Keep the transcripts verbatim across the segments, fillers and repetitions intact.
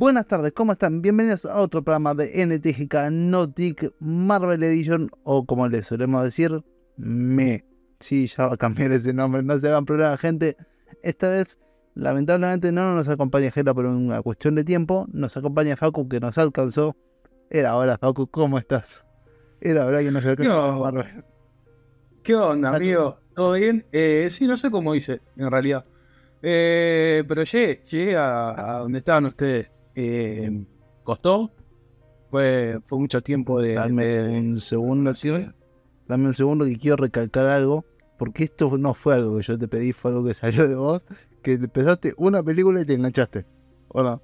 Buenas tardes, ¿cómo están? Bienvenidos a otro programa de N T G K Nautic Marvel Edition, o como le solemos decir, me. Sí, ya va a cambiar ese nombre, no se hagan problema, gente. Esta vez, lamentablemente, no nos acompaña Gela por una cuestión de tiempo. Nos acompaña Facu, que nos alcanzó. Era hora, Facu, ¿cómo estás? Era hora que nos alcanzó Marvel. ¿Qué onda, Salud. amigo? ¿Todo bien? Eh, sí, no sé cómo hice, en realidad. Eh, pero llegué, llegué a, a donde estaban ustedes. Eh, ¿costó? Fue, fue mucho tiempo de... Dame de- un segundo, ¿sí? Dame un segundo que quiero recalcar algo. Porque esto no fue algo que yo te pedí, fue algo que salió de vos. Que empezaste una película y te enganchaste. ¿O no?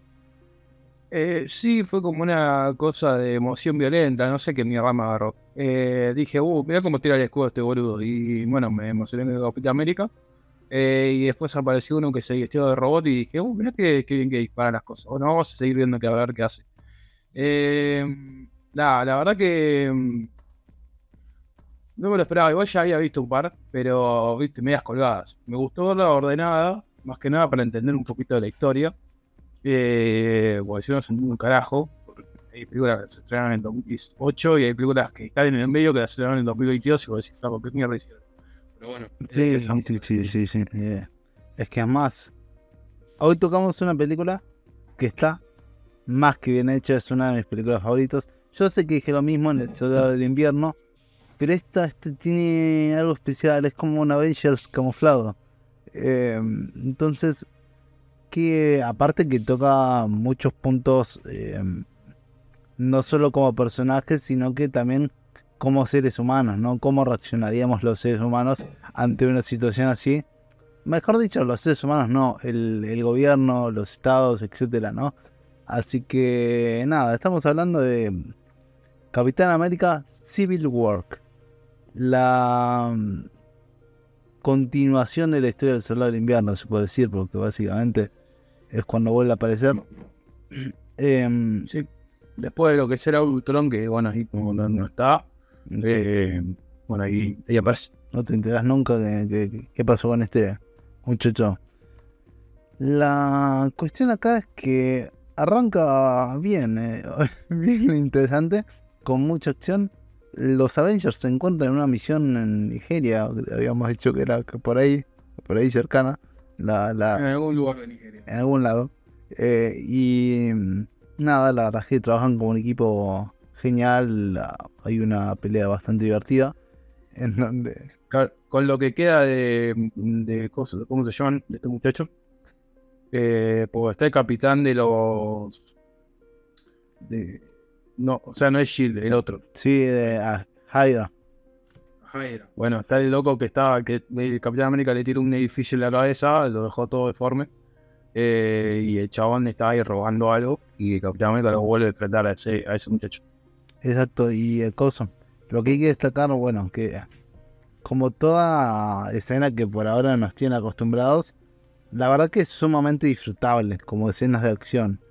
Eh, sí, fue como una cosa de emoción violenta, no sé qué mierda me agarró. Eh, dije, uh, mirá cómo tira el escudo este boludo. Y bueno, me emocioné con Capitán América. Eh, y después apareció uno que se vistió de robot y dije, uh, mirá que, que bien que dispara las cosas. Bueno, vamos a seguir viendo que a ver qué hace. Eh, nada, la verdad que mm, no me lo esperaba. Igual ya había visto un par, pero viste, medias colgadas. Me gustó verla ordenada, más que nada para entender un poquito de la historia. Eh, porque si no se entiende un carajo. Porque hay películas que se estrenaron en dos mil dieciocho y hay películas que están en el medio que se estrenaron en dos mil veintidós y vos decís, "Flaco, ¿qué mierda hicieron?". Pero bueno, Sí, eh, sí, sí, sí, sí, sí. eh, Es que además, hoy tocamos una película que está más que bien hecha, es una de mis películas favoritas. Yo sé que dije lo mismo en El Soldado del Invierno, pero esta este tiene algo especial, es como un Avengers camuflado. Eh, entonces, que aparte que toca muchos puntos, eh, no solo como personajes, sino que también como seres humanos, ¿no? ¿Cómo reaccionaríamos los seres humanos ante una situación así? Mejor dicho, los seres humanos no, el, el gobierno, los estados, etcétera, ¿no? Así que nada, estamos hablando de Capitán América Civil War, la mm, continuación de la historia del Soldado del Invierno, se puede decir, porque básicamente es cuando vuelve a aparecer. Em, sí, después de lo que será Ultron, que bueno, ahí como no, no está, eh, bueno, ahí, ahí aparece. no te enterás nunca que, que- que- qué pasó con este muchacho. La cuestión acá es que arranca bien, eh, bien interesante, con mucha acción. Los Avengers se encuentran en una misión en Nigeria, habíamos dicho que era por ahí, por ahí cercana, la, En la, algún lugar de Nigeria. en algún lado. Eh, y mm, nada, la verdad es que trabajan como un equipo genial. la- Hay una pelea bastante divertida en donde... Claro, con lo que queda de, de cosas, ¿cómo se llaman? De este muchacho. Eh, pues está el capitán de los. De, no, o sea, no es Shield, el otro. Sí, de ah, Hydra. Jaira. Bueno, está el loco que está, que el Capitán América le tira un edificio en la cabeza, lo dejó todo deforme. Eh, y el chabón está ahí robando algo. Y el Capitán América lo vuelve a tratar a ese, a ese muchacho. Exacto, y el coso. Lo que hay que destacar, bueno, que como toda escena que por ahora nos tiene acostumbrados, la verdad que es sumamente disfrutable como escenas de acción.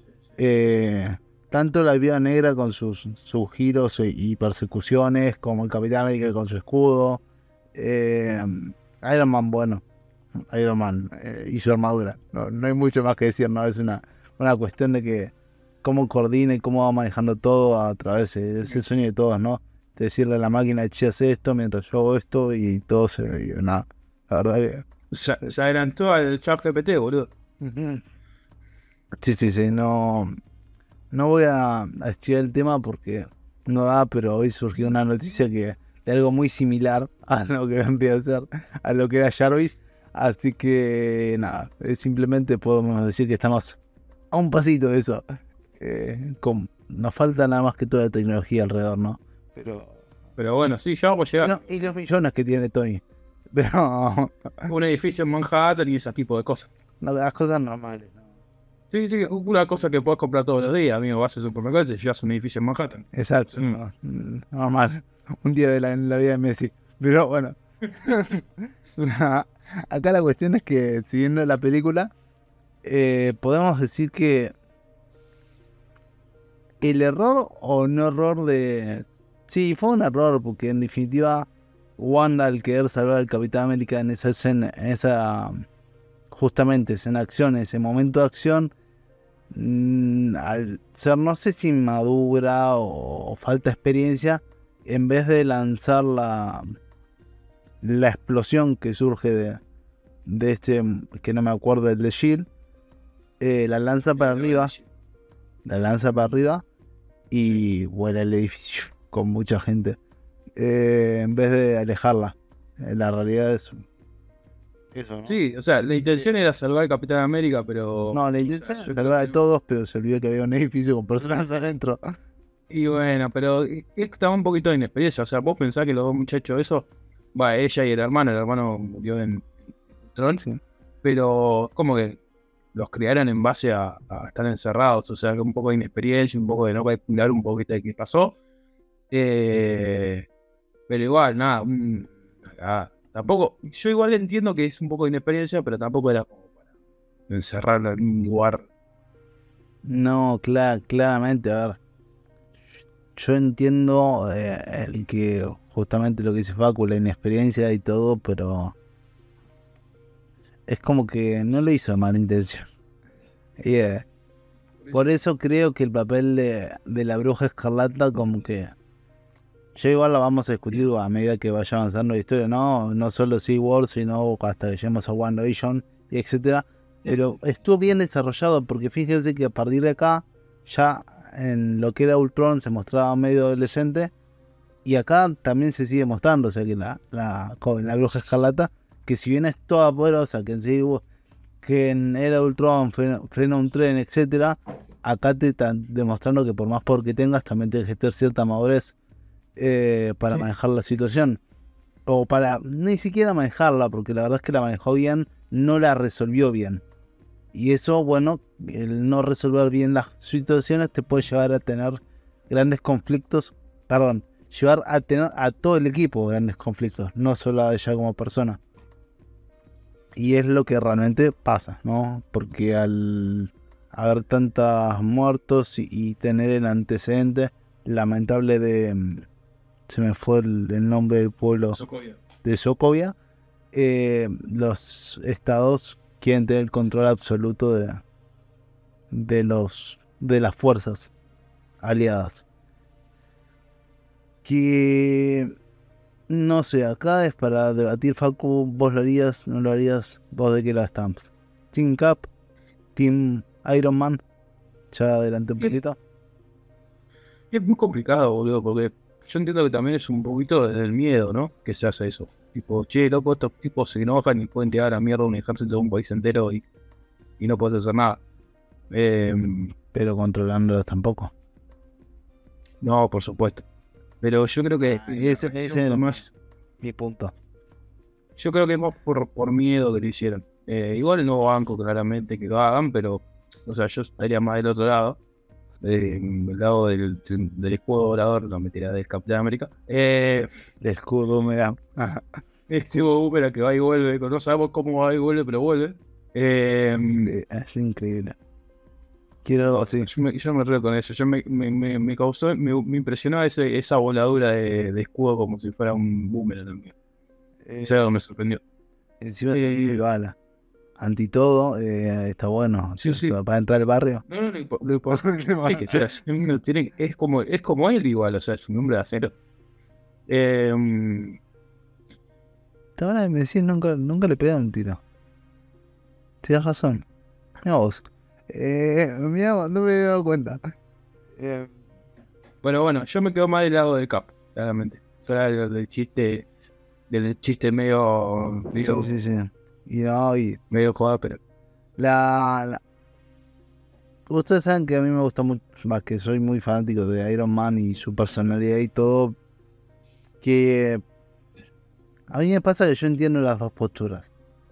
Eh, tanto la Viuda Negra con sus, sus giros y, y persecuciones, como el Capitán América con su escudo. eh, Iron Man, bueno, Iron Man eh, y su armadura. No, no hay mucho más que decir, ¿no? Es una, una cuestión de que cómo coordina y cómo va manejando todo a través, de- es el sueño de todos, ¿no? De decirle a la máquina, che, hace esto mientras yo hago esto y todo se... y nada, la verdad que... Se, se adelantó al chat G P T, boludo. Ujú. Sí, sí, sí, no, no voy a, a estudiar el tema porque no da, pero hoy surgió una noticia que de algo muy similar a lo que vendría a ser, a lo que era Jarvis, así que nada, eh, simplemente podemos decir que estamos a un pasito de eso. Eh, con- nos falta nada más que toda la tecnología alrededor, ¿no? Pero... Pero bueno, sí, ya vamos a Y, llegar. no- y los millones que tiene Tony. Pero Un edificio en Manhattan y ese tipo de cosas. no, las cosas normales, ¿no? Sí, sí, una cosa que puedes comprar todos los días, amigo. Vas al supermercado y te llevas un edificio en Manhattan. Exacto, Sí. no, mm, normal. Un día de la, en la vida de Messi. Pero bueno, la- acá la cuestión es que, siguiendo la película, eh, podemos decir que el error o no error de... Sí, fue un error, porque en definitiva, Wanda al querer salvar al Capitán América en esa escena, en esa, justamente, escena de acción, en ese momento de acción, mm, al ser, no sé si madura o, o falta experiencia, en vez de lanzar la, la explosión que surge de, de este, que no me acuerdo, el de Shield, eh, la lanza para arriba, la lanza para arriba y vuela el edificio con mucha gente, eh, en vez de alejarla. Eh, La realidad es eso, ¿no? Sí, o sea, la intención era salvar al Capitán América, pero... No, la o intención sea, era yo salvar a creo que- todos, pero se olvidó que había un edificio con personas adentro. Y bueno, pero es que estaba un poquito de inexperiencia. O sea, vos pensás que los dos muchachos, eso, va, ella y el hermano, el hermano murió en Tron, Sí. pero como que los criaron en base a, a estar encerrados. O sea, que un poco de inexperiencia, un poco de no calcular un poquito de qué pasó. Eh, pero igual, nada, un- ah, tampoco, yo igual entiendo que es un poco de inexperiencia, pero tampoco era como para encerrarlo en un lugar. No, cla- claramente, a ver. Yo entiendo eh, el que justamente lo que dice Facu, la inexperiencia y todo, pero es como que no lo hizo de mala intención. Y, eh, por eso creo que el papel de, de la bruja escarlata, como que ya igual lo vamos a discutir a medida que vaya avanzando la historia, no, no solo SeaWorld, sino hasta que lleguemos a WandaVision y etcétera. Pero estuvo bien desarrollado porque fíjense que a partir de acá, ya en lo que era Ultron se mostraba medio adolescente. Y acá también se sigue mostrando, o sea, que la, la, con la bruja escarlata, que si bien es toda poderosa, que en sí, que en Era de Ultron frena, frena un tren, etcétera, acá te están demostrando que por más poder que tengas, también tienes que tener cierta madurez eh, para Sí. manejar la situación. O para ni siquiera manejarla, porque la verdad es que la manejó bien, no la resolvió bien. Y eso, bueno, el no resolver bien las situaciones te puede llevar a tener grandes conflictos, perdón, llevar a tener a todo el equipo grandes conflictos, no solo a ella como persona. Y es lo que realmente pasa, ¿no? Porque al haber tantos muertos y, y tener el antecedente lamentable de... mm, se me fue el, el nombre del pueblo Sokovia. de Sokovia, eh, los estados quieren tener el control absoluto de, de los de las fuerzas aliadas. Que no sé, acá es para debatir, Facu, vos lo harías, no lo harías, vos de qué la estamos. Team Cap, Team Iron Man, ya adelante un Es, poquito. es muy complicado, boludo, porque yo entiendo que también es un poquito desde el miedo, ¿no? Que se hace eso. Tipo, che, loco, estos tipos se enojan y pueden tirar a mierda un ejército de un país entero y, y no puedes hacer nada. Eh, Pero controlándolos tampoco. no, por supuesto. Pero yo creo que Ah, eh, y la ese, ese reacción es fue el- más, mi punto. yo creo que es más por, por miedo que lo hicieron. Eh, igual no banco claramente que lo hagan, pero, o sea, yo estaría más del otro lado, eh, del lado del, del escudo volador, no mentira, del Capitán América. Eh, De escudo, mira. Ajá. ese Boomerang que va y vuelve, no sabemos cómo va y vuelve, pero vuelve. Eh, Eh, Es increíble. Quiero algo así. yo, me, yo me río con eso. Yo me, me, me, me causó, me, me impresionaba ese, esa voladura de, de escudo como si fuera un boomerang también. Eh, Eso es algo que me sorprendió. Encima Eh, se bala. Anti todo, eh, está bueno. Sí, sí. Para entrar al barrio. No, no, no, impo- lo importante es que sea, uno tiene- es como, es como él igual, o sea, es un hombre de acero. Eh, Te van a decir, nunca, nunca le pegaron un tiro. Tienes razón. Mira vos. Eh, mira, no me había dado cuenta. Eh, bueno, bueno, yo me quedo más del lado del Cap, claramente. O sea, del, del chiste, del chiste medio, medio, sí, sí, sí. Y no, y medio joda, pero la, la- ustedes saben que a mí me gusta mucho, más que soy muy fanático de Iron Man y su personalidad y todo. Que a mí me pasa que yo entiendo las dos posturas.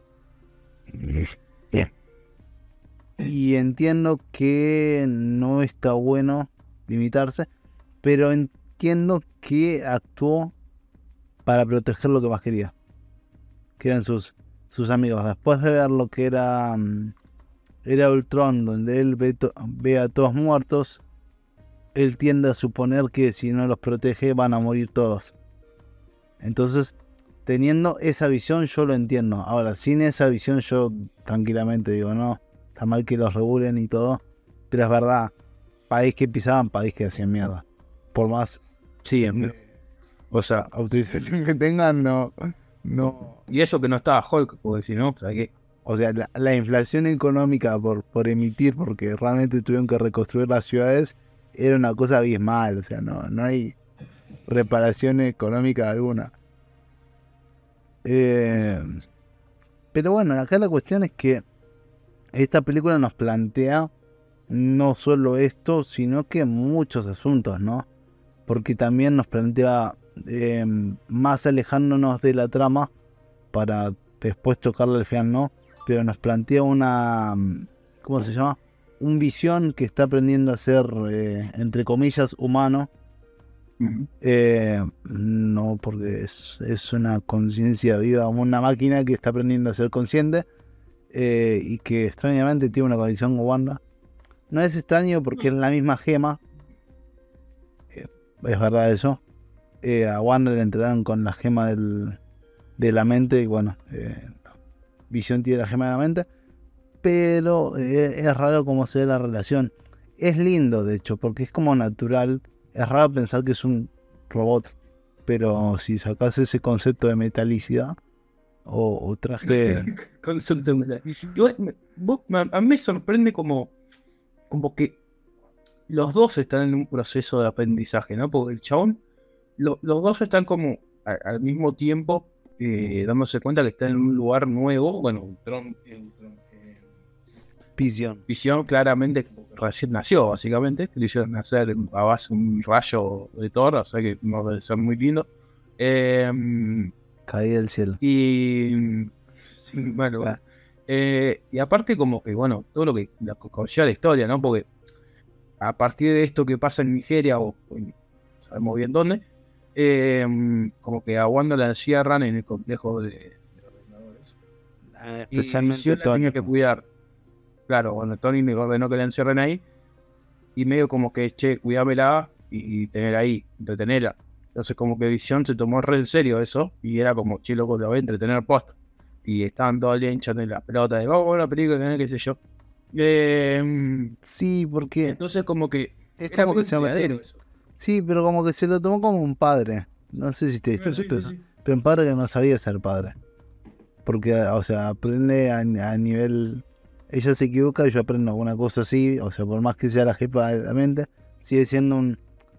Y entiendo que no está bueno limitarse, pero entiendo que actuó para proteger lo que más quería, que eran sus, sus amigos. Después de ver lo que era, mm, era Ultron, donde él ve, to- ve a todos muertos, él tiende a suponer que si no los protege van a morir todos. Entonces, teniendo esa visión, yo lo entiendo. Ahora, sin esa visión, yo tranquilamente digo, no, está mal que los regulen y todo, Pero es verdad, país que pisaban, país que hacían mierda. Por más Sí, en- o sea, autorización que tengan, no, no. y eso que no estaba Hulk, porque si no, o sea, que O sea, la, la inflación económica por, por emitir, porque realmente tuvieron que reconstruir las ciudades, era una cosa abismal. O sea, no, no hay reparación económica alguna. Eh, pero bueno, acá la cuestión es que esta película nos plantea no solo esto, sino que muchos asuntos, ¿no? Porque también nos plantea, eh, más alejándonos de la trama, para después tocarle al final, ¿no? Pero nos plantea una, mm, ¿cómo se llama? Un visión que está aprendiendo a ser, eh, entre comillas, humano. ujú. Eh, no, porque es, es una conciencia viva, una máquina que está aprendiendo a ser consciente, eh, y que extrañamente tiene una conexión con Wanda. No es extraño porque es la misma gema, eh, es verdad eso. Eh, a Wanda le entregaron con la gema del, de la mente y bueno, eh, Visión tiene la gema de la mente, pero eh, es raro cómo se ve la relación. Es lindo, de hecho, porque es como natural. Es raro pensar que es un robot, pero si sacas ese concepto de metalicidad o, o traje... Consulta mental. Igual, me- vos- me- a mí me sorprende como, como que los dos están en un proceso de aprendizaje, ¿no? Porque el chabón, lo- los dos están como a- al mismo tiempo eh, dándose cuenta que están en un lugar nuevo. Bueno, Tron, eh, Tron, eh, Visión. Visión claramente como que recién nació, básicamente. Que lo hicieron nacer a base de un rayo de Thor, o sea que no debe ser muy lindo. Eh, Caída del cielo. y sí, bueno, Ah, eh, y aparte como que, bueno, todo lo que la, que conlleva la historia, ¿no? Porque a partir de esto que pasa en Nigeria, o, o en- sabemos bien dónde, eh, como que a Wanda la encierran en el complejo de, de ordenadores. ah, Y especialmente Visión la Tony. tenía que cuidar. Claro, bueno, Tony le ordenó que la encierren ahí, y medio como que, che, cuidámela y, y tener ahí, entretenerla. Entonces como que Visión se tomó re en serio eso, y era como, che, loco, lo voy a entretener posta. Y estaban todo el día hinchando en las pelotas de, vamos a ver una película, qué sé yo. Eh, Sí, porque entonces como que es era como muy que se metió. verdadero eso. Sí, pero como que se lo tomó como un padre. No sé si te diste Ah, sí, cuenta de sí, eso. sí. Pero un padre que no sabía ser padre. Porque, o sea, aprende a, a nivel... Ella se equivoca y yo aprendo alguna cosa así. O sea, por más que sea la jefa de la mente, sigue siendo un,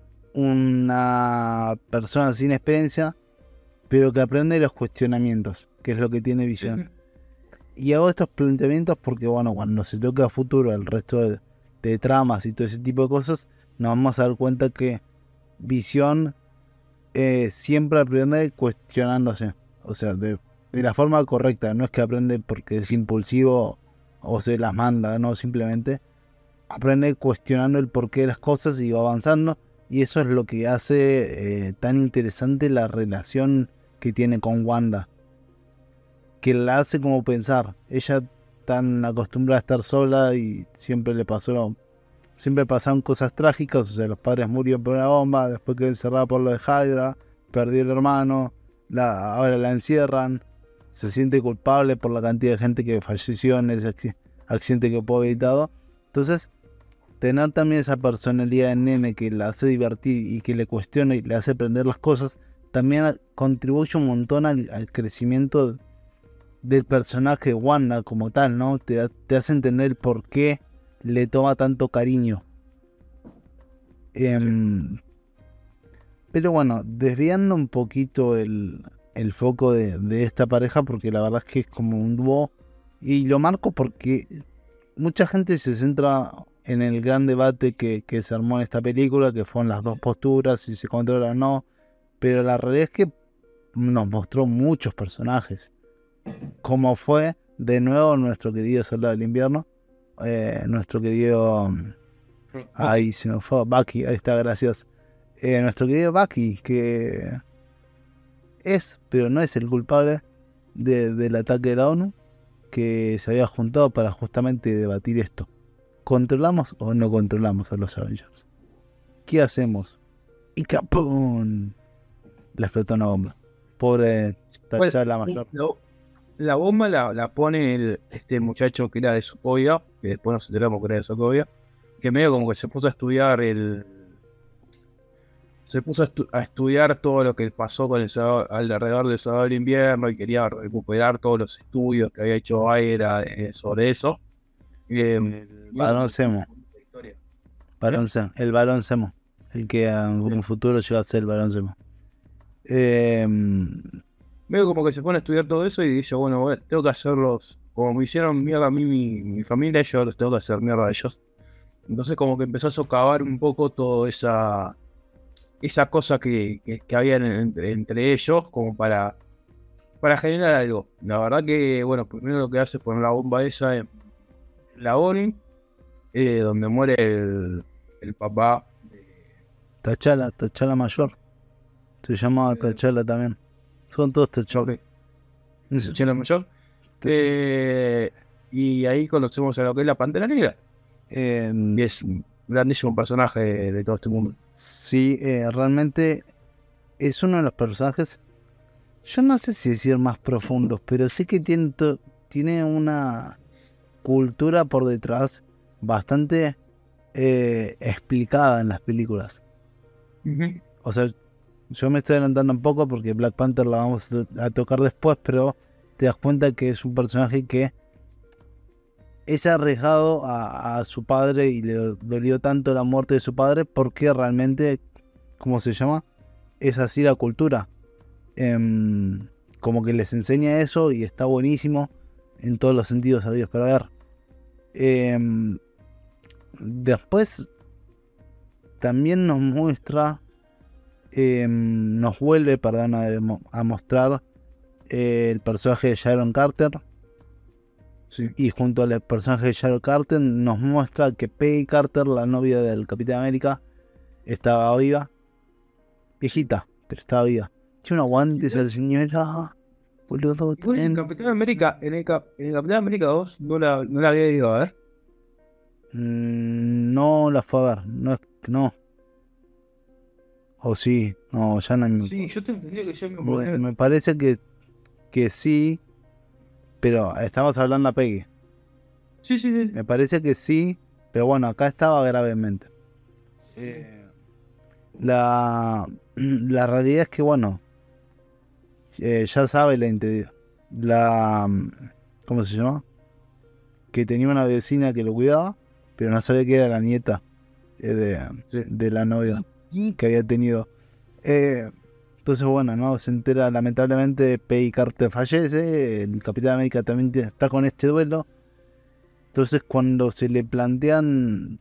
una persona sin experiencia, pero que aprende los cuestionamientos, que es lo que tiene Sí, Visión. sí. Y hago estos planteamientos porque, bueno, cuando se toque a futuro el resto de, de tramas y todo ese tipo de cosas, nos vamos a dar cuenta que Visión, eh, siempre aprende cuestionándose. O sea, de, de la forma correcta. No es que aprende porque es impulsivo o se las manda, no, simplemente aprende cuestionando el porqué de las cosas y va avanzando. Y eso es lo que hace, eh, tan interesante la relación que tiene con Wanda. Que la hace como pensar. Ella tan acostumbrada a estar sola y siempre le pasó lo- siempre pasaron cosas trágicas. O sea, los padres murieron por una bomba, después quedó encerrada por lo de Hydra, perdió el hermano, la, ahora la encierran, se siente culpable por la cantidad de gente que falleció en ese acci- accidente que pudo haber evitado. Entonces, tener también esa personalidad de nene que la hace divertir y que le cuestiona y le hace aprender las cosas, también a- contribuye un montón al, al crecimiento del personaje Wanda como tal, ¿no? Te, da- te hace entender el por qué le toma tanto cariño. Em, pero bueno, desviando un poquito el, el foco de, de esta pareja, porque la verdad es que es como un dúo, y lo marco porque mucha gente se centra en el gran debate que, que se armó en esta película, que fueron las dos posturas, si se controla o no, pero la realidad es que nos mostró muchos personajes, como fue de nuevo nuestro querido Soldado del Invierno, eh, nuestro querido... Ahí se nos fue Bucky, ahí está, gracias. Eh, nuestro querido Bucky, que es, pero no es el culpable de- del ataque de la ONU, que se había juntado para justamente debatir esto. ¿Controlamos o no controlamos a los Avengers? ¿Qué hacemos? Y ¡capum! Le explotó una bomba. Pobre Bueno, T'Challa mayor. la, la bomba la, la pone el, este muchacho que era de Sokovia, que después nos enteramos que era de Sokovia. que medio como que se puso a estudiar el... Se puso a, estu- a estudiar todo lo que pasó con el Soldado- alrededor del Soldado del Invierno y quería recuperar todos los estudios que había hecho Aira eh, sobre eso. Eh, El medio como varón que se Zemo. puso la historia. ¿Eh? Varón Zemo. El varón Zemo. El que ah, en un futuro llega a ser el varón Zemo. Eh, Medio como que se pone a estudiar todo eso y dice, bueno, bueno, tengo que hacerlos, como me hicieron mierda a mí mi, mi familia, yo los tengo que hacer mierda a ellos. Entonces como que empezó a socavar un poco toda esa, esa cosa que, que, que había en- entre, entre ellos, como para, para generar algo. La verdad que, bueno, primero lo que hace es poner la bomba esa en la Bonnie, eh, donde muere el, el papá de... T'Challa, T'Challa mayor. Se llamaba T'Challa también. Son todos T'Challa. Ok, T'Challa mayor. Eh, y ahí conocemos a lo que es la Pantera Negra. Eh, Y es un grandísimo personaje de, de todo este mundo. sí, eh, realmente es uno de los personajes. Yo no sé si decir más profundos, pero sí que tiene, to- tiene una cultura por detrás bastante eh, explicada en las películas. Ujú. O sea, yo me estoy adelantando un poco porque Black Panther la vamos a, to- a tocar después, pero te das cuenta que es un personaje que es arriesgado a, a su padre y le dolió tanto la muerte de su padre porque realmente, ¿cómo se llama? Es así la cultura. Em, como que les enseña eso y está buenísimo en todos los sentidos sabidos para ver. Em, después también nos muestra, em, nos vuelve, perdón, a, demo- a mostrar eh, el personaje de Sharon Carter. Sí. Y junto al personaje de Sharon Carter nos muestra que Peggy Carter, la novia del Capitán América, estaba viva. Viejita, pero estaba viva. Tiene un aguante esa señora. Boludo, Igual en tremendo. Capitán América, en el, Cap- en el Capitán América dos no la, no la había ido a ver. Mm, no la fue a ver. No es no. O sí. No, ya no me, Sí, yo te entendía que ya me me, acordé. me parece que, que sí. Pero estamos hablando a Peggy. Sí, sí, sí. Me parece que sí. Pero bueno, acá estaba gravemente. Eh, la, la realidad es que, bueno, eh, ya sabe la, inte- la. ¿Cómo se llama? Que tenía una vecina que lo cuidaba, pero no sabía que era la nieta eh, de, Sí. de la novia que había tenido. Eh, entonces, bueno, ¿no? Se entera, lamentablemente, Peggy Carter fallece, el Capitán América también tiene- está con este duelo. Entonces, cuando se le plantean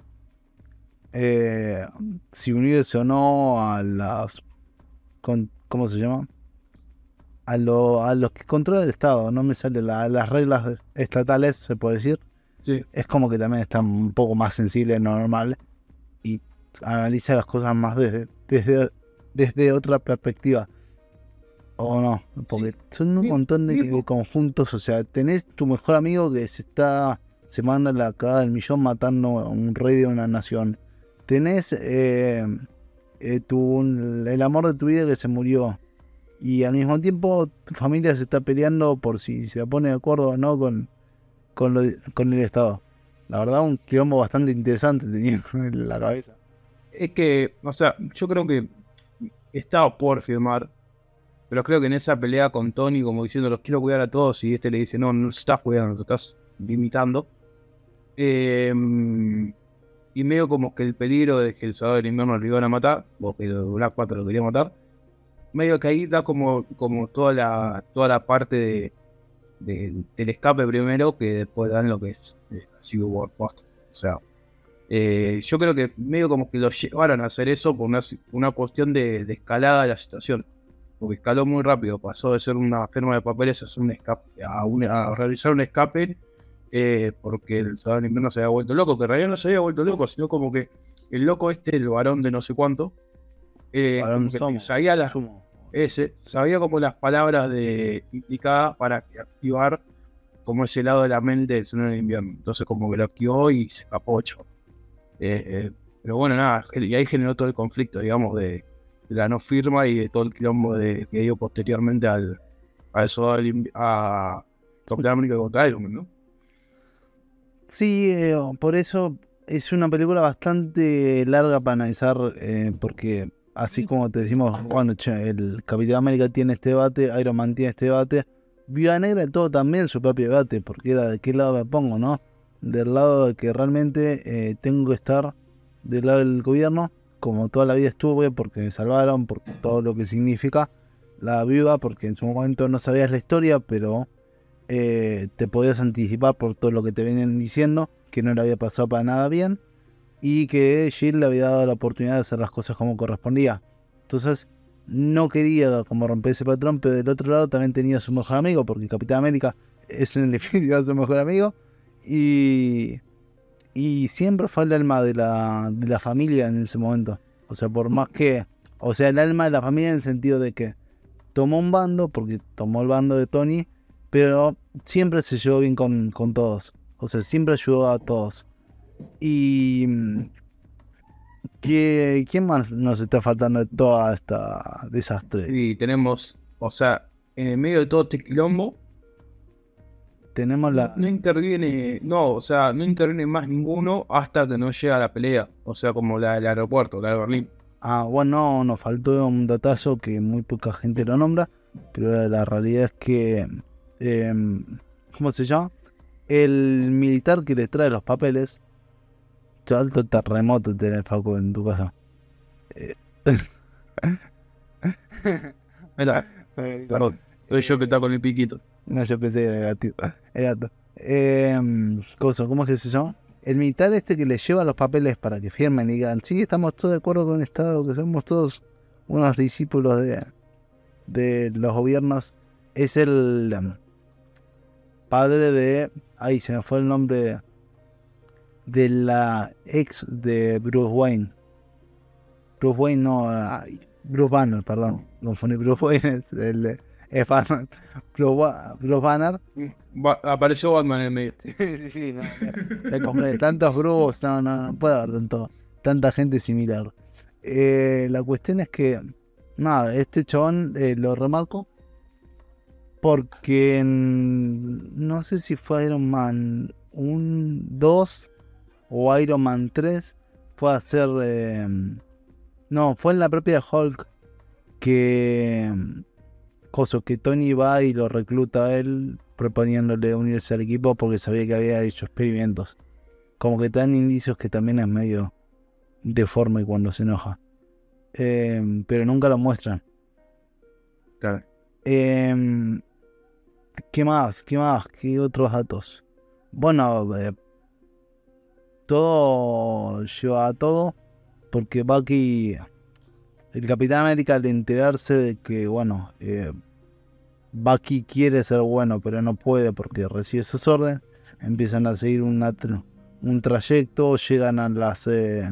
eh, si unirse o no a las... con- ¿cómo se llama? A, lo- a los que controla el Estado, no me sale la- las reglas estatales, se puede decir. Sí. Es como que también está un poco más sensible de lo normal y analiza las cosas más desde, desde, desde otra perspectiva. O no, porque Sí. son un Sí, montón de, viejo. de conjuntos. O sea, tenés tu mejor amigo que se está, se manda la cagada del millón matando a un rey de una nación. Tenés eh, eh, tu, el amor de tu vida que se murió. Y al mismo tiempo tu familia se está peleando por si se pone de acuerdo o no con, con, lo- con el Estado. La verdad, un quilombo bastante interesante tenía en la cabeza. Es que, o sea, yo creo que estaba por firmar, pero creo que en esa pelea con Tony, como diciendo, los quiero cuidar a todos, y este le dice, no, no los estás cuidando, los estás limitando. Eh, y medio como que el peligro de que el Soldado del Invierno lo iban a matar, o que el Black Panther lo quería matar, medio que ahí da como, como toda la toda la parte de, de- del escape primero, que después dan lo que es eh, Civil War post. O sea, eh, yo creo que medio como que lo llevaron a hacer eso por una, una cuestión de, de escalada de la situación. Porque escaló muy rápido, pasó de ser una firma de papeles a, hacer un escape, a, un- a realizar un escape eh, porque el Soldado del Invierno se había vuelto loco, que en realidad no se había vuelto loco, sino como que el loco este, el varón de no sé cuánto, eh, Varón como que Somo, sabía las Sumo. ese, sabía como las palabras de indicadas para activar como ese lado de la mente del Soldado del Invierno. Entonces como que lo activó y se escapó, chavo. Eh, eh, pero bueno, nada, y ahí generó todo el conflicto, digamos, de, de la no firma y de todo el quilombo de, que dio posteriormente al, al Soldado del Invi- a Capitán América contra Iron Man, ¿no? Sí, eh, por eso es una película bastante larga para analizar, eh, porque así como te decimos, bueno, che, el Capitán América tiene este debate, Iron Man tiene este debate, Viuda Negra y todo también su propio debate, porque era de qué lado me pongo, ¿no? Del lado de que realmente eh, tengo que estar del lado del gobierno, como toda la vida estuve, porque me salvaron, por todo lo que significa la viuda, porque en su momento no sabías la historia, pero eh, te podías anticipar por todo lo que te venían diciendo, que no le había pasado para nada bien, y que Jill le había dado la oportunidad de hacer las cosas como correspondía. Entonces, no quería como romper ese patrón, pero del otro lado también tenía a su mejor amigo, porque Capitán América es en definitiva su mejor amigo, y, y siempre fue el alma de la, de la familia en ese momento. O sea, por más que, o sea, el alma de la familia en el sentido de que tomó un bando, porque tomó el bando de Tony, pero siempre se llevó bien con, con todos. O sea, siempre ayudó a todos. Y ¿qué, ¿quién más nos está faltando de toda esta desastre? Y tenemos, o sea, en el medio de todo este quilombo, Tenemos la... no interviene, no, o sea, no interviene más ninguno hasta que no llega la pelea. O sea, como la del aeropuerto, la de Berlín. Ah, bueno, nos faltó un datazo que muy poca gente lo nombra, pero la realidad es que... Eh, ¿cómo se llama? El militar que le trae los papeles... Qué alto terremoto tenés, Facu, en tu casa. Eh, Mira, perdón, soy yo que está con el piquito. No, yo pensé que era gatito. Era gato. Eh, cosa, ¿Cómo es que se llama? El militar este que le lleva los papeles para que firmen y digan, sí, estamos todos de acuerdo con el Estado, que somos todos unos discípulos de, de los gobiernos, es el um, padre de... Ay, se me fue el nombre de, de la ex de Bruce Wayne. Bruce Wayne no... ay, Bruce Banner, perdón. Confundí. Bruce Wayne es el... de- es Batman. Bruce, Wa- Bruce Banner. Va- apareció Batman en el medio. Sí, sí, sí, no, no, te compré tantos grupos, no, no, no puede haber tanto, tanta gente similar. Eh, la cuestión es que, nada, este chabón eh, lo remarco porque en- no sé si fue Iron Man un dos o Iron Man tres, fue a hacer, eh, no, fue en la propia Hulk que, coso, que Tony va y lo recluta a él proponiéndole unirse al equipo porque sabía que había hecho experimentos. Como que te dan indicios que también es medio deforme cuando se enoja. Eh, pero nunca lo muestran. Claro. Eh, ¿Qué más? ¿Qué más? ¿Qué otros datos? Bueno, eh, todo lleva a todo porque Bucky, el Capitán América, al enterarse de que, bueno, eh, Bucky quiere ser bueno, pero no puede porque recibe esas órdenes, empiezan a seguir una tra- un trayecto, llegan a las... Eh,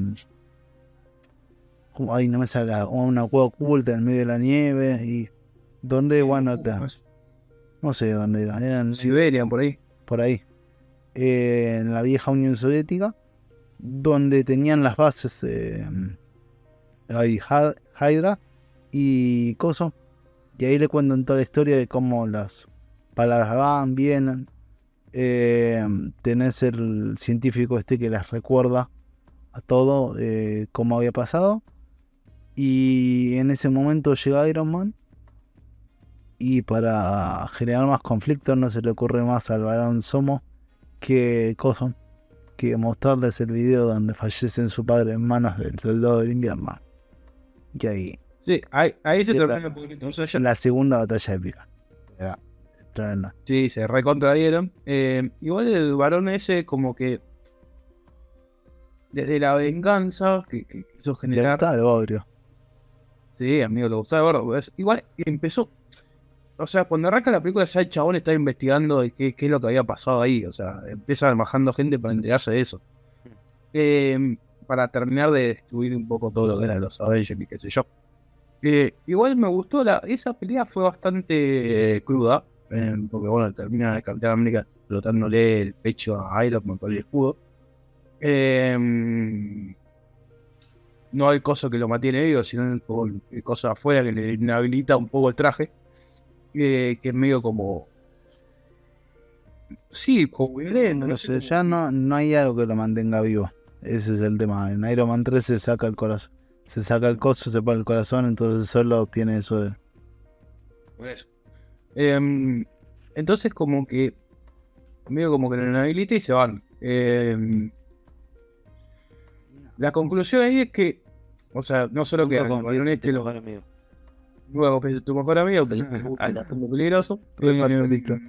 como- ay, no me sale, a una cueva oculta en medio de la nieve y donde, bueno, te- no sé dónde era, eran Siberia, por ahí. por ahí, eh, en la vieja Unión Soviética, donde tenían las bases eh, ahí, Hy- Hydra y Coso, y ahí le cuentan toda la historia de cómo las palabras van, vienen. Eh, tenés el científico este que les recuerda a todo eh, cómo había pasado. Y en ese momento llega Iron Man. Y para generar más conflictos no se le ocurre más al Barón Somo que Coso, que mostrarles el video donde fallece su padre en manos del soldado del invierno. Y ahí, Sí, ahí, ahí se Esa- termina un poquito. O sea, ya- la segunda batalla épica. Era tremenda. sí, se recontradieron. Eh, igual el varón ese, como que desde la venganza que, que quiso Le generar. gustaba el bodrio. Sí, amigo, lo gustaba gordo. Es- igual empezó. O sea, cuando arranca la película, ya el chabón está investigando de qué, qué es lo que había pasado ahí. O sea, empieza bajando gente para enterarse de eso. Eh, para terminar de destruir un poco todo lo que eran los Avengers y qué sé yo. Eh, igual me gustó, la, esa pelea fue bastante eh, cruda. eh, porque bueno, termina el Capitán América explotándole el pecho a Iron Man con el escudo. Eh, no el coso que lo mantiene vivo, sino el, el, el coso afuera que le inhabilita un poco el traje. Eh, que es medio como. Sí, como violento, No no sé, sé. ya no, no hay algo que lo mantenga vivo. Ese es el tema. En Iron Man tres se saca el corazón. Se saca el coso, se pone el corazón, entonces solo tiene eso de... Por eso. Em, entonces como que medio como que lo inhabilita y se van. Em, la conclusión ahí es que, o sea, no solo que Nunca al confíes varón en este tu lo mejor amigo. luego que es tu mejor amigo, que es muy peligroso. Re Em, patético.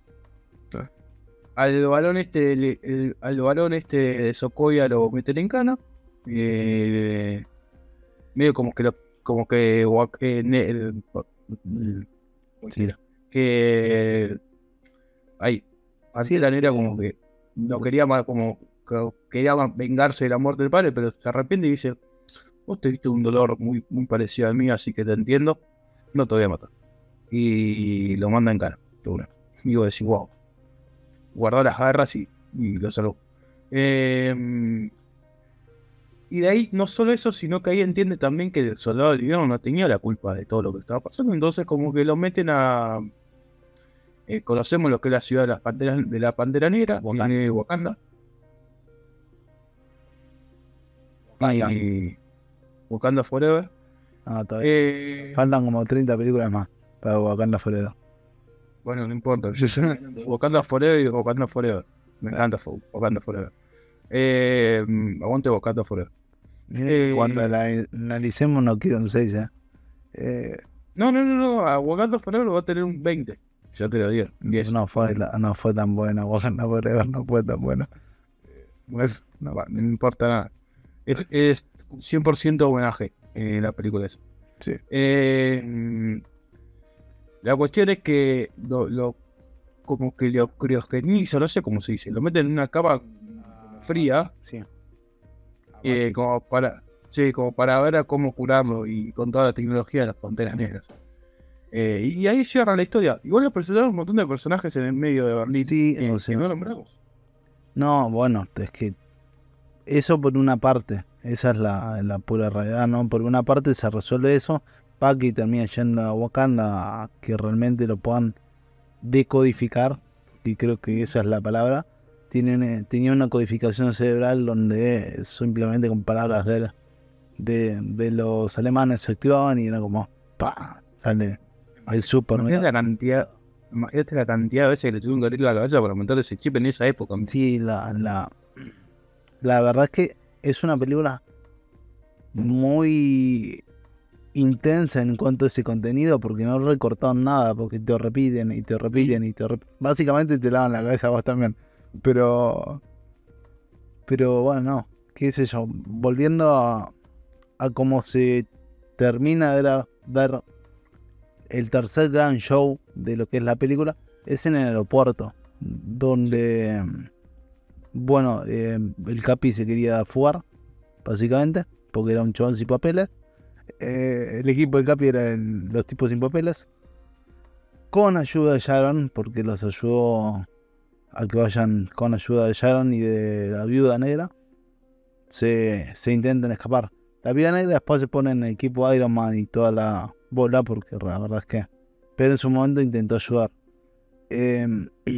al varón este, le- el- al varón este de Sokovia lo meten en cana. Eh, medio como que lo, como que, Wak- eh, ne- el- el- Sí. que ahí, Sí, Pantera Negra eh, como que no quería más, como que quería ma- vengarse de la muerte del padre, pero se arrepiente y dice, vos te diste un dolor muy, muy parecido al mío, así que te entiendo, no te voy a matar. Y lo manda en cara, de una. Y vos decís, wow, guardó las garras y, y lo salvó. Eh, y de ahí, no solo eso, sino que ahí entiende también que el soldado del invierno no tenía la culpa de todo lo que estaba pasando, entonces como que lo meten a... eh, conocemos lo que es la ciudad de, las panteras, de la Pantera Negra, Wakanda. eh, Wakanda. Wakanda. Y Wakanda Forever. No, todavía. Eh, Faltan como treinta películas más para Wakanda Forever. bueno, no importa. Wakanda Forever y Wakanda Forever. Me encanta Fo- Wakanda Forever. Eh, aguante Wakanda Forever. Miren Eh, que cuando la analicemos no quiero un seis, ¿eh? Eh, no, no, no, no. A Wakanda Forever va a tener un veinte. Ya te lo digo. un diez. no, fue, la- no fue tan buena, Wakanda Forever no fue tan buena. Bueno, no, va, no importa nada. Es, es cien por ciento homenaje eh, la película esa. Sí. Eh, la cuestión es que lo, lo como que lo criogeniza, no sé cómo se dice, lo meten en una cama fría, Sí. eh, como para, sí, como para ver a cómo curarlo y con toda la tecnología de las Panteras Negras. Eh, y ahí cierra la historia. Igual nos presentaron un montón de personajes en el medio de Berlín Sí, eh, o sea, que no nombramos. no, bueno, es que eso por una parte, esa es la, la pura realidad, ¿no? Por una parte se resuelve eso, Bucky termina yendo a Wakanda a que realmente lo puedan decodificar, y creo que esa es la palabra. Tienen, eh, tenía una codificación cerebral donde simplemente con palabras de, de, de los alemanes se activaban y era como, pa, sale el super. Imagínate la cantidad, imagínate la cantidad de veces que le tuvieron que abrir la cabeza para aumentar ese chip en esa época. Sí, la, la, la verdad es que es una película muy intensa en cuanto a ese contenido porque no recortaron nada, porque te repiten y te repiten y te repiten. Básicamente te lavan la cabeza a vos también. Pero, pero bueno, no, qué sé yo, volviendo a, a cómo se termina de dar, dar el tercer gran show de lo que es la película, es en el aeropuerto, donde, bueno, eh, el Capi se quería fugar, básicamente, porque era un chabón sin papeles. Eh, el equipo del Capi era el- los tipos sin papeles, con ayuda de Sharon, porque los ayudó a que vayan con ayuda de Sharon y de la viuda negra. Se, se intentan escapar. La viuda negra después se pone en el equipo Iron Man y toda la bola, porque la verdad es que. Pero en su momento intentó ayudar. Eh,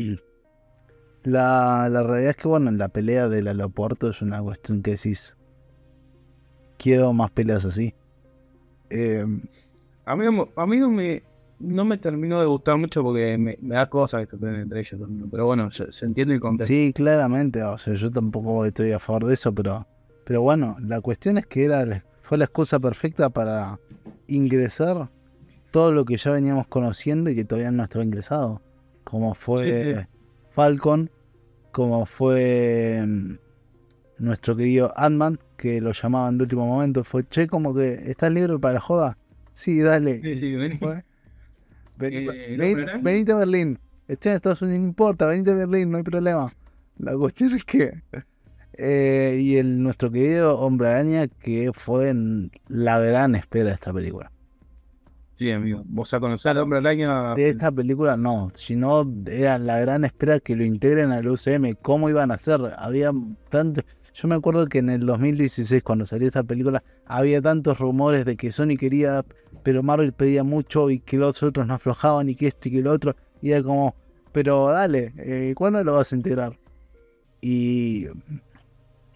la, la realidad es que, bueno, en la pelea del aeropuerto es una cuestión que decís. Quiero más peleas así. Eh, A mí, no me- a mí no me no me terminó de gustar mucho porque me, me da cosas que se peleen entre ellos también. Pero bueno, se, se entiende el contexto. Sí, claramente, o sea, yo tampoco estoy a favor de eso, pero, pero bueno, la cuestión es que era, la- fue la excusa perfecta para ingresar todo lo que ya veníamos conociendo y que todavía no estaba ingresado, como fue Sí, sí. Falcon, como fue mm, nuestro querido Ant-Man, que lo llamaban de último momento, fue, che, como que, ¿estás libre para la joda? Sí, dale. Sí, sí, vení. Fue, vení- Eh, ¿el vení- Hombre Araña? venite a Berlín. Estoy en Estados Unidos, no importa, venite a Berlín, no hay problema. La cuestión es que. eh, y el nuestro querido Hombre Araña, que fue en la gran espera de esta película. Sí, amigo. Vos a conocer al Hombre Araña. De esta película no, sino era la gran espera que lo integren al U C M. ¿Cómo iban a hacer? Había tanto. Yo me acuerdo que en el dos mil dieciséis, cuando salió esta película, había tantos rumores de que Sony quería, pero Marvel pedía mucho y que los otros no aflojaban y que esto y que lo otro. Y era como, pero dale, eh, ¿cuándo lo vas a integrar? Y,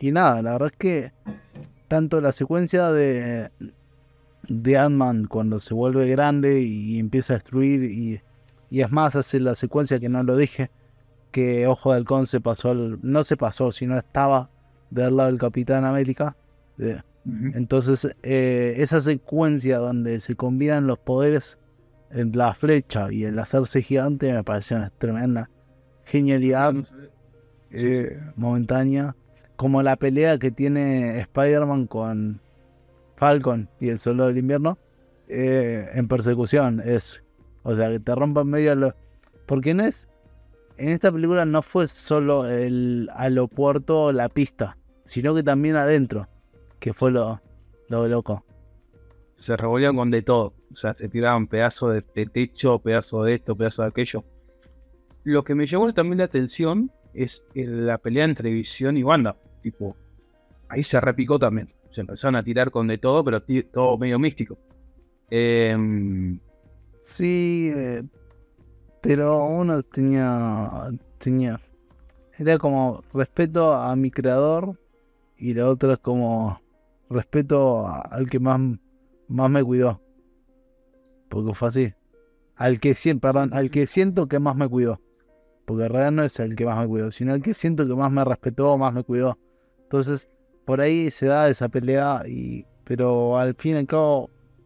y nada, la verdad es que tanto la secuencia de, de Ant-Man cuando se vuelve grande y empieza a destruir, y, y es más, hace la secuencia que no lo dije, que Ojo de Halcón se pasó, al, no se pasó, sino estaba del lado del Capitán América. de- Ujú. Entonces, eh, esa secuencia donde se combinan los poderes en la flecha y el hacerse gigante me pareció una tremenda genialidad No sé. Sí, sí. eh, momentánea. Como la pelea que tiene Spider-Man con Falcon y el Soldado del Invierno eh, en persecución. Es, o sea, que te rompan medio lo... Porque no es... En esta película no fue solo el aeropuerto o la pista, sino que también adentro, que fue lo, lo loco. Se revolvían con de todo. O sea, se tiraban pedazos de, de techo, pedazos de esto, pedazos de aquello. Lo que me llamó también la atención es el- la pelea entre Visión y Wanda. Tipo, ahí se repicó también. Se empezaron a tirar con de todo, pero ti- todo medio místico. Em, Sí, eh, pero uno tenía, tenía, era como respeto a mi creador y la otra es como respeto a- al que más, más me cuidó, porque fue así. Al que siento, perdón, al que siento que más me cuidó, porque en realidad no es el que más me cuidó, sino el que siento que más me respetó, más me cuidó. Entonces, por ahí se da esa pelea, y, pero al fin y al cabo,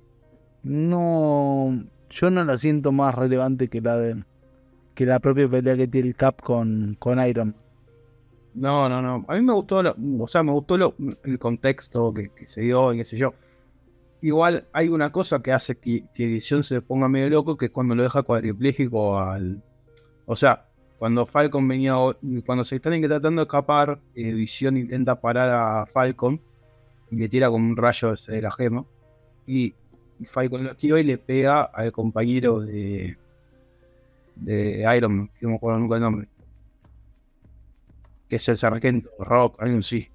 no, yo no la siento más relevante que la de que la propia pelea que tiene el Cap con, con Iron Man. no, no, no. A mí me gustó, lo- o sea, me gustó lo- el contexto que, que se dio y qué sé yo. Igual hay una cosa que hace que, que Visión se ponga medio loco, que es cuando lo deja cuadripléjico al... O sea, cuando Falcon venía, o- cuando se están tratando de escapar, eh, Visión intenta parar a Falcon y le tira como un rayo ese de la gema. Y Falcon lo esquiva y le pega al compañero de, de Iron Man, que no me acuerdo nunca el nombre, que es el sargento Rock, algo así.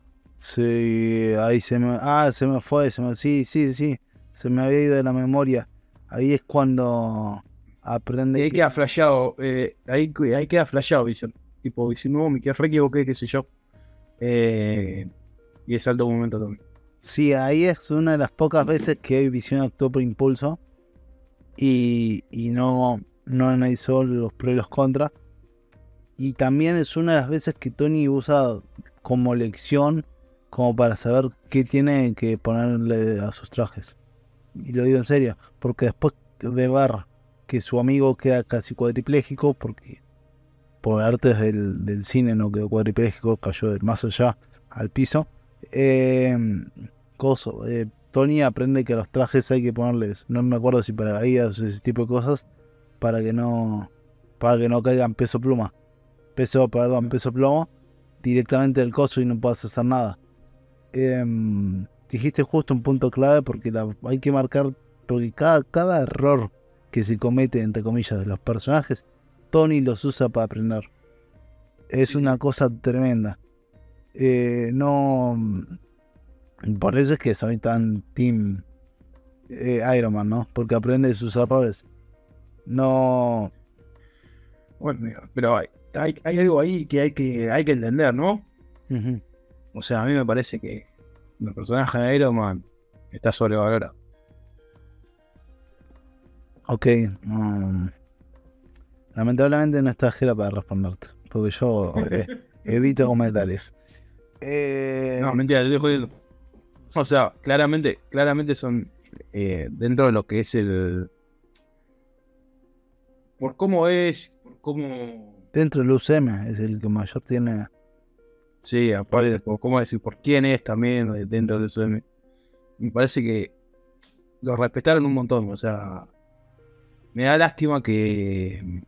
Sí, ahí se me. Ah, se me fue, se me, sí, sí, sí. Se me había ido de la memoria. Ahí es cuando Y aprende ahí que. queda flasheado, eh, ahí, ahí queda flasheado Visión. Tipo, Visión, no, me quedé re equivoqué, qué sé yo. Eh, y es alto momento también. Sí, ahí es una de las pocas veces que Visión actuó por impulso y, y no, no analizó los pros y los contras. Y también es una de las veces que Tony usa como lección, como para saber qué tiene que ponerle a sus trajes. Y lo digo en serio, porque después de ver que su amigo queda casi cuadripléjico, porque por artes del, del cine no quedó cuadripléjico, cayó del más allá al piso. Eh, coso, eh, Tony aprende que a los trajes hay que ponerles, no me acuerdo si paracaídas o ese tipo de cosas, para que no, para que no caigan peso pluma. Peso, perdón, peso plomo, directamente del coso y no puedas hacer nada. Em, dijiste justo un punto clave porque la, hay que marcar, porque cada, cada error que se comete, entre comillas, de los personajes, Tony los usa para aprender. Es Sí, una sí. cosa tremenda. Eh, no, por eso es que soy tan team eh, Iron Man, ¿no? Porque aprende de sus errores. No, Bueno, pero hay, hay, hay algo ahí que hay que, hay que entender, ¿no? ujú. O sea, a mí me parece que el personaje de Iron Man está sobrevalorado. Ok, mm, lamentablemente no está Jera para responderte, porque yo eh, evito comentarios. No, Eh, mentira, te estoy jodiendo. O sea, claramente, claramente son eh, dentro de lo que es el. Por cómo es, por cómo. dentro del U C M es el que mayor tiene. Sí, aparte, por cómo decir, por quién es también eh, dentro de eso. Me me parece que lo respetaron un montón. O sea, me da lástima que.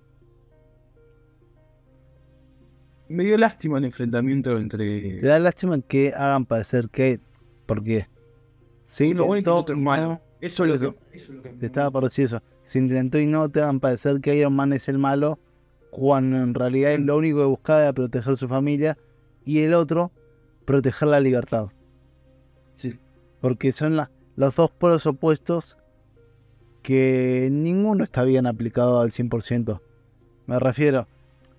Me dio lástima el enfrentamiento Te entre da lástima que hagan parecer que. Porque se uno bueno y el intentó otro y malo. no. Eso es lo Eso, que. Eso es lo que te me estaba por molesta. decir eso. Se intentó y no te hagan parecer que Iron Man es el malo, cuando en realidad él lo único que buscaba era proteger su familia y el otro, proteger la libertad. Sí. Porque son la- los dos polos opuestos que ninguno está bien aplicado al cien por ciento. Me refiero,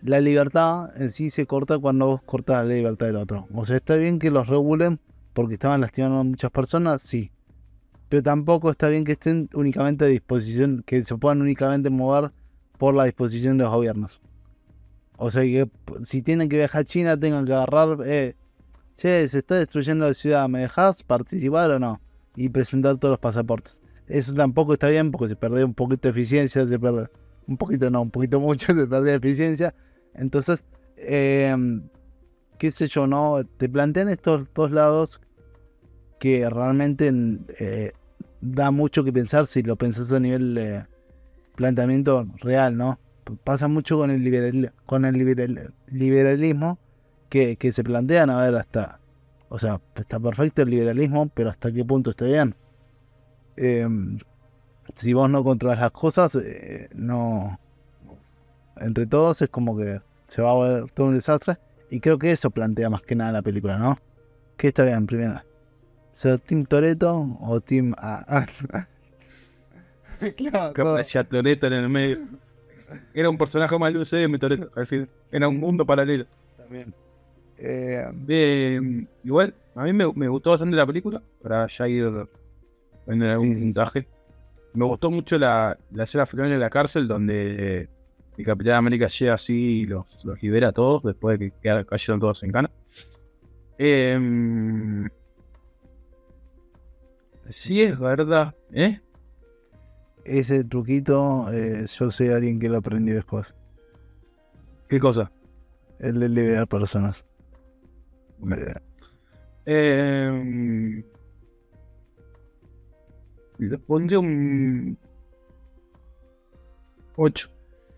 la libertad en sí se corta cuando vos cortas la libertad del otro. O sea, está bien que los regulen porque estaban lastimando a muchas personas, sí. Pero tampoco está bien que estén únicamente a disposición, que se puedan únicamente mover por la disposición de los gobiernos. O sea, que si tienen que viajar a China, tengan que agarrar, eh, che, se está destruyendo la ciudad, ¿me dejás participar o no? Y presentar todos los pasaportes. Eso tampoco está bien porque se pierde un poquito de eficiencia, se pierde, un poquito no, un poquito mucho, se pierde eficiencia. Entonces, eh, qué sé yo, ¿no? Te plantean estos dos lados que realmente eh, da mucho que pensar si lo pensás a nivel eh, planteamiento real, ¿no? Pasa mucho con el, liberal, con el liberal, liberalismo que, que se plantean, a ver, hasta, o sea, está perfecto el liberalismo, pero hasta qué punto está bien. Eh, si vos no controlas las cosas, eh, no, entre todos es como que se va a volver todo un desastre, y creo que eso plantea más que nada la película, ¿no? ¿Qué está bien primero? ¿Ser Team Toretto o Team A? Claro, que aparecía Toretto en el medio. Era un personaje más luce de mi Toretto, al fin. Era un mundo paralelo. También. Eh, eh, igual, a mí me, me gustó bastante la película, para ya ir en algún sí. puntaje. Me gustó mucho la, la escena final en la cárcel, donde eh, el Capitán América llega así y los, los libera a todos, después de que quedaron, cayeron todos en cana. Eh, sí es verdad, ¿eh? Ese truquito, eh, yo sé a alguien que lo aprendió después. ¿Qué cosa? El de liberar personas. Eh, eh, le pondría un ocho.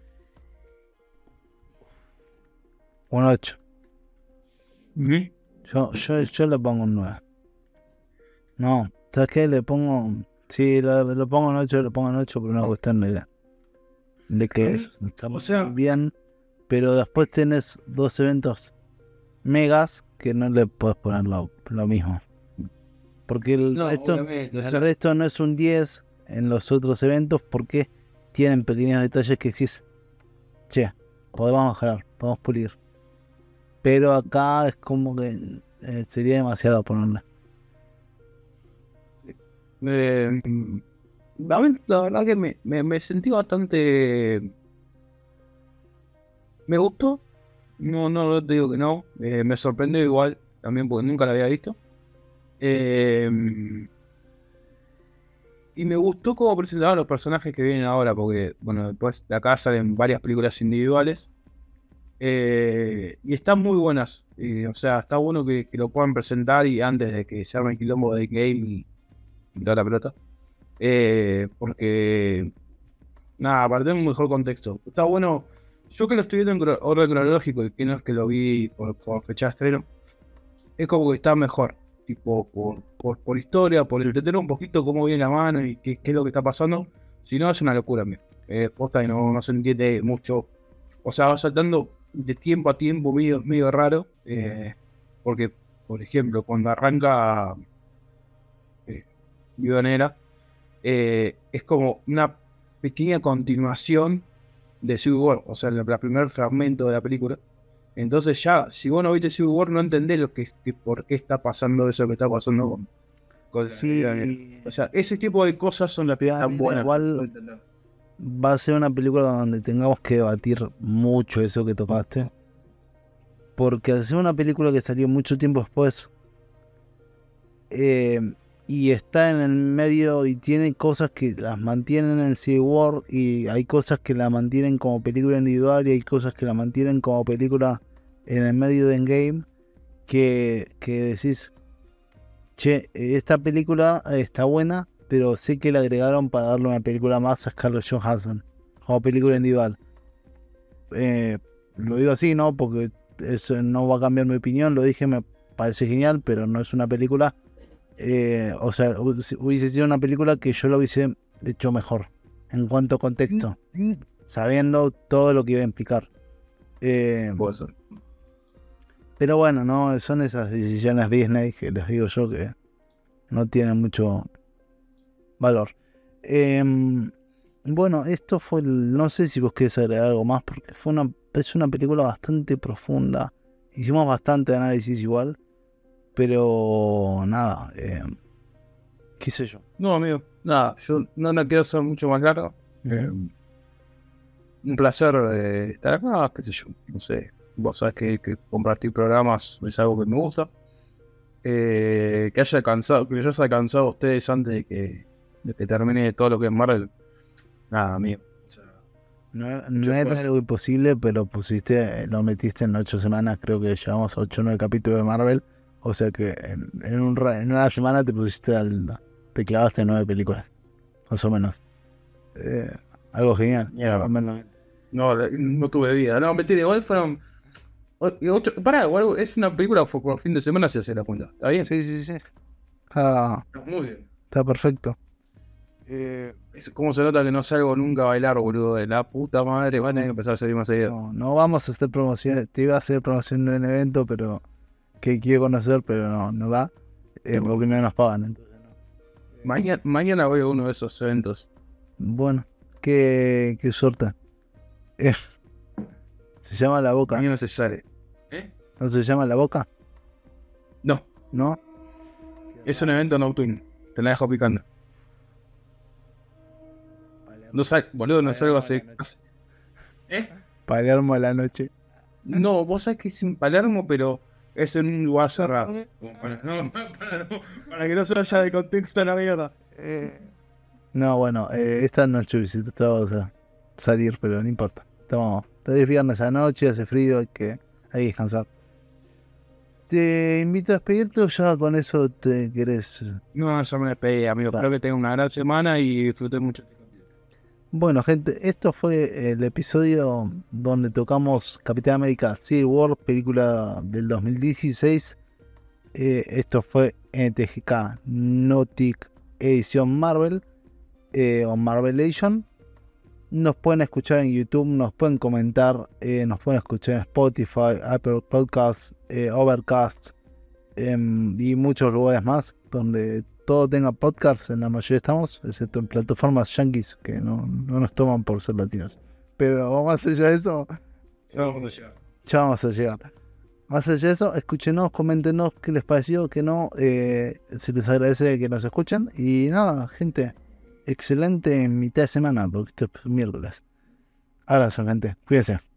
Un ocho. ¿Mm? Yo, yo, yo le pongo un nueve. No, ¿sabes qué? Le pongo... Sí, lo, lo pongo en ocho, lo pongo en ocho por una cuestión de, de que es, está O sea, bien, pero después tenés dos eventos megas que no le podés poner lo, lo mismo. Porque el, no, resto, obviamente, o el sea, resto no es un diez en los otros eventos porque tienen pequeños detalles que decís, che, podemos mejorar, podemos pulir. Pero acá es como que eh, sería demasiado ponerle. eh, a mí la verdad que me, me, me sentí bastante... Me gustó, no, no te digo que no, eh, me sorprendió igual, también porque nunca la había visto. Eh, y me gustó cómo presentaban los personajes que vienen ahora, porque, bueno, después de acá salen varias películas individuales. Eh, y están muy buenas. Y, o sea, está bueno que, que lo puedan presentar y antes de que se arme el quilombo de Game y, y toda la pelota. Eh, porque, nada, para tener un mejor contexto. Está bueno. Yo que lo estoy viendo en cro- orden cronológico y que no es que lo vi por, por fecha de estreno, es como que está mejor. Tipo, por, por, por historia, por entender un poquito cómo viene la mano y qué, qué es lo que está pasando. Si no, es una locura, mía. Eh, posta y no, no se entiende mucho. O sea, va saltando de tiempo a tiempo medio, medio raro. Eh, porque, por ejemplo, cuando arranca eh, Viuda Negra, eh, es como una pequeña continuación de Civil War. O sea, el, el primer fragmento de la película. Entonces ya, si vos no viste Civil War, no entendés lo que, que por qué está pasando eso que está pasando con, con la Viuda Negra. Sí, O sea, ese tipo de cosas son las que Viuda están Negra buenas. igual va a ser una película donde tengamos que debatir mucho eso que tocaste. Porque al ser una película que salió mucho tiempo después eh, y está en el medio y tiene cosas que las mantienen en Civil War y hay cosas que la mantienen como película individual y hay cosas que la mantienen como película en el medio de Endgame que, que decís, che, esta película está buena, pero sé que le agregaron para darle una película más a Scarlett Johansson como película individual. Eh, lo digo así, ¿no? Porque eso no va a cambiar mi opinión, lo dije, me parece genial, pero no es una película. Eh, o sea, hu- hubiese sido una película que yo lo hubiese hecho mejor en cuanto a contexto, sabiendo todo lo que iba a implicar. Eh, Pues, pero bueno, no son esas decisiones Disney que les digo yo que no tienen mucho valor. Em, bueno, esto fue el, no sé si vos querés agregar algo más porque fue una es una película bastante profunda. Hicimos bastante análisis igual, pero nada, eh, qué sé yo. No, amigo, nada, yo no la quiero hacer mucho más largo. Eh, un placer eh, estar acá, qué sé yo, no sé. Vos sabés que, que compartir programas es algo que me gusta. Eh, que haya cansado, que les haya cansado a ustedes antes de que, de que termine todo lo que es Marvel. Nada, amigo. O sea, No, no era algo imposible, pero pusiste, lo metiste en ocho semanas, creo que llevamos ocho o nueve capítulos de Marvel, o sea que en, en, un, ra- en una semana te pusiste al, te clavaste en nueve películas, más o menos. Eh, algo genial. Mierda. Al menos. no, no tuve vida. No, mentira, igual fueron. o- Ocho, pará, igual es una película fue por fin de semana se hace la cuenta. ¿Está bien? Sí, sí, sí. Está, Está muy bien. está perfecto. Eh, Es como se nota que no salgo nunca a bailar, boludo. De la puta madre. Van a tener que empezar a salir más seguido. no, no vamos a hacer promoción, te iba a hacer promoción de un evento, pero que quiero conocer, pero no, no da, eh, porque no nos pagan, entonces no. Mañana, mañana voy a uno de esos eventos. Bueno, qué, qué suerte. Eh, se llama La Boca. Mañana se sale. ¿Eh? ¿No se llama La Boca? No, ¿No? es un evento nocturno. Te la dejo picando. No sal, boludo, no salgo hace. hace- ¿Eh? Palermo a la noche. No, vos sabés que es en Palermo, pero es en un lugar cerrado. Como Para, no, para, no- para que no se vaya de contexto la mierda. No, bueno, eh, esta noche vamos a salir, pero no importa. Estamos, es viernes a la noche, hace frío, hay que, hay que descansar. Te invito a despedirte o ya con eso te querés. No, yo me despedí, amigo. Va. Espero que tengan una gran semana y disfruten mucho. Bueno, gente, esto fue el episodio donde tocamos Capitán América Civil War, película del dos mil dieciséis. Eh, esto fue N T G K Nautic Edición Marvel eh, o Marvelation. Nos pueden escuchar en YouTube, nos pueden comentar, eh, nos pueden escuchar en Spotify, Apple Podcasts, eh, Overcast em, y muchos lugares más donde todo tenga podcast. En la mayoría estamos, excepto en plataformas yankees que no, no nos toman por ser latinos. Pero más allá de eso, Ya vamos a llegar. ya vamos a llegar. Más allá de eso, escúchenos, coméntenos qué les pareció, qué no. Eh, se les agradece que nos escuchen. Y nada, gente, excelente mitad de semana, porque esto es miércoles. Abrazo, gente. Cuídense.